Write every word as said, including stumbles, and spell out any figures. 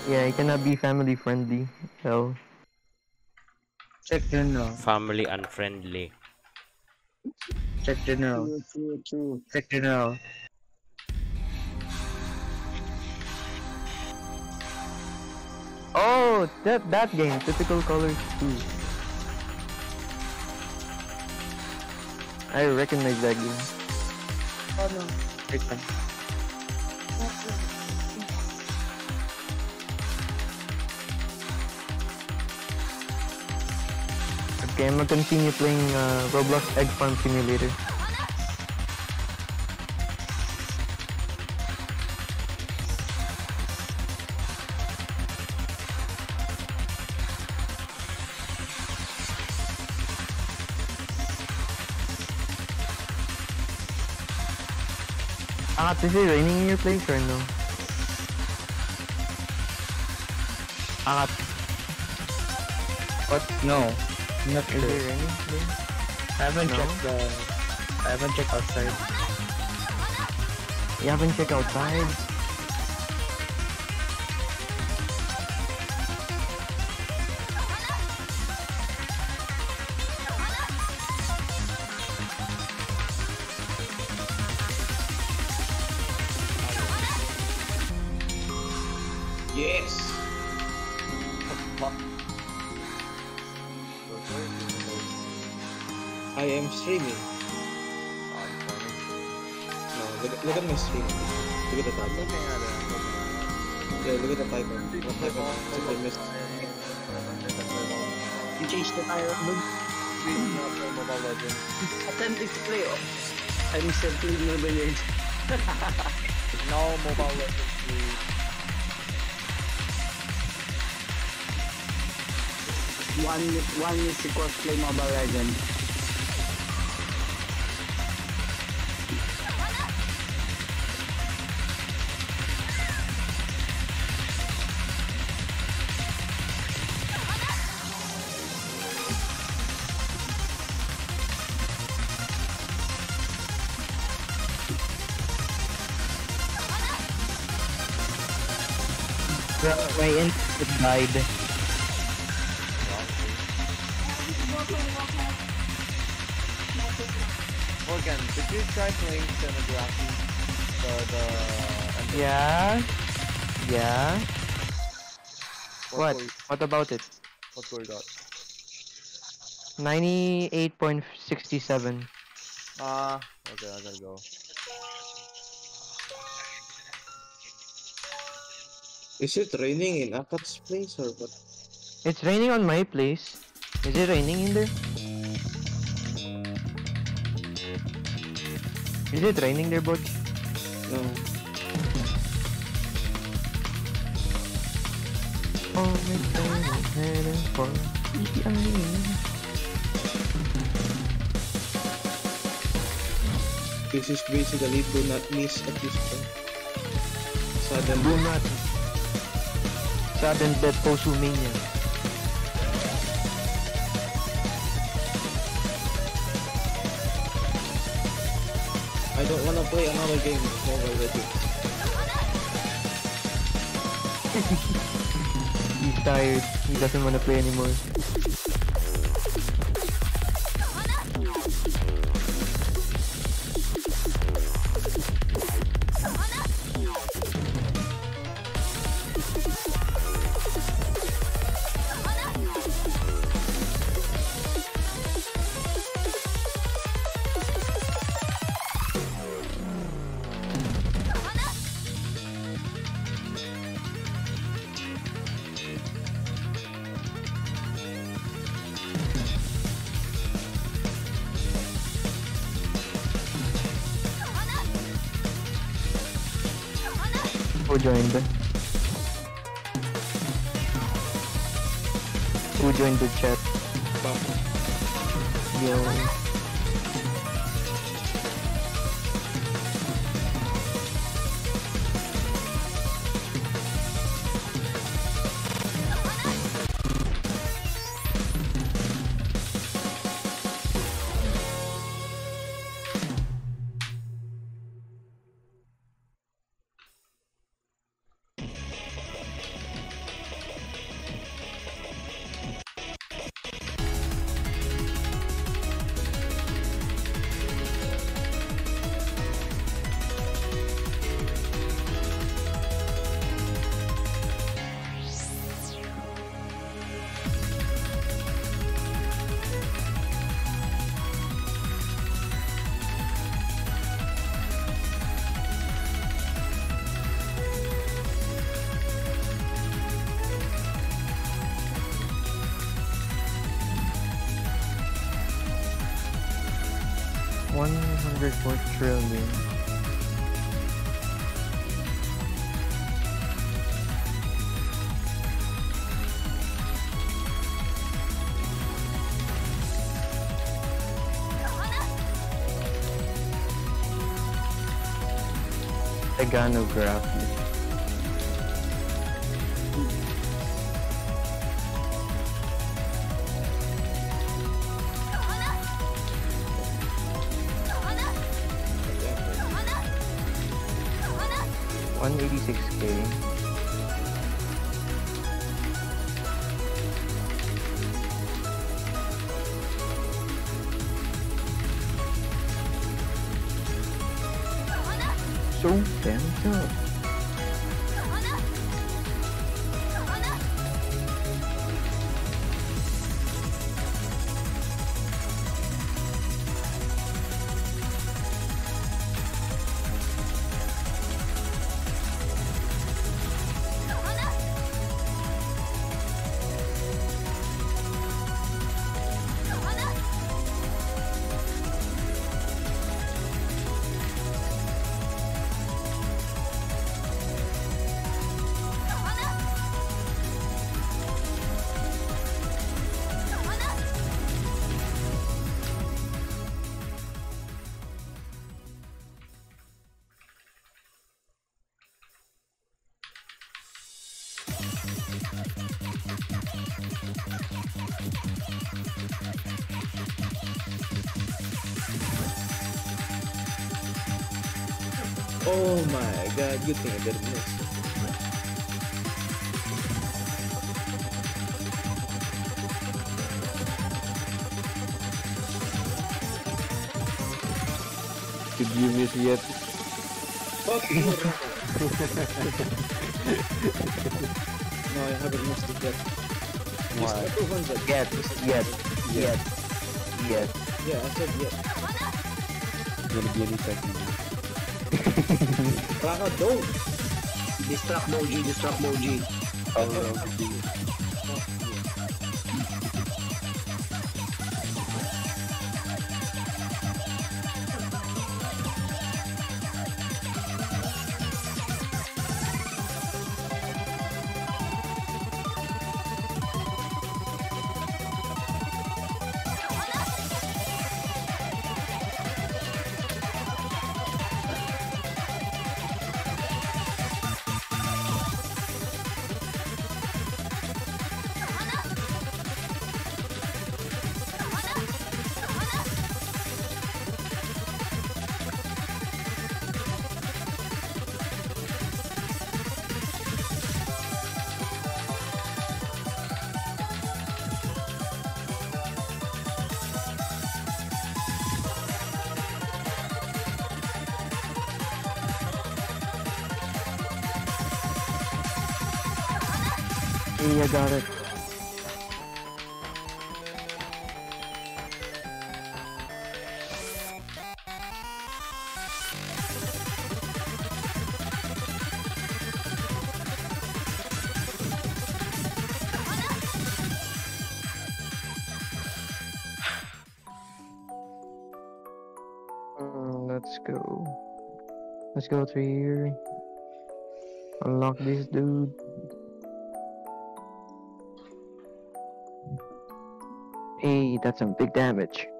Yeah, it cannot be family friendly. So Check general. Family unfriendly. Check general. True, true, true. Check general. oh, that that game, typical colors too. I recognize that game. Oh no. Wait lang. Okay, I'm gonna continue playing uh, Roblox Egg Farm Simulator. Ah, is it raining in your place or no? Angat, What? No. Not is sure. it raining there? I haven't No? checked the. I haven't checked outside. You haven't checked outside? Yes. I am streaming. No, look, look at my stream. Look at the title. Yeah, look at the title. What title? Super missed. You changed the tire of them. Attempting to play oh. I'm simply never yet. Now Mobile Legends three. One one is equals play Mobile Legends. My internet died. Morgan, did you try playing Stenography? The the and the- Yeah? Yeah? What? were- What about it? what were that? ninety-eight point six seven. Ah, okay, I gotta go. Is it raining in Akat's place or what? It's raining on my place. Is it raining in there? Is it raining there, bud? No. Oh, my God, I'm heading for E I. This is basically do not miss at this point. Sudden Do not. Sudden death Posumania. I don't wanna play another game with Mobile Legends. He's tired. He doesn't want to play anymore. Who joined? Who joined the chat? Yo. one hundred four trillion. Steganography. one eighty-six K. So damn tough. Oh my god, good thing I didn't miss. Did you miss yet? Fuck you! No, I haven't missed it yet. Just What? two hundred. Yet, yet, yet, yet. Yeah, I said yet. Gonna be any second. Raka, don't! Distract Boji, distract Boji. Oh, no. Hey, I got it. Mm, let's go. Let's go through here. Unlock this dude. Hey, that's some big damage.